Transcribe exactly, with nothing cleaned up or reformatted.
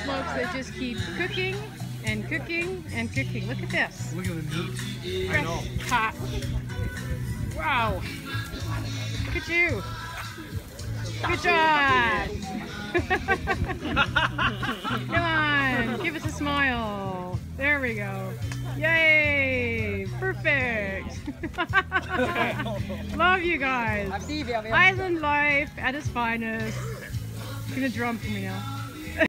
smokes that just keep cooking and cooking and cooking. Look at this. Look at the meat. I know. Hot. Wow. Look at you. Good job. Come on, give us a smile. There we go. Yay! Perfect. Love you guys. Island life at its finest. It's gonna drum for me now.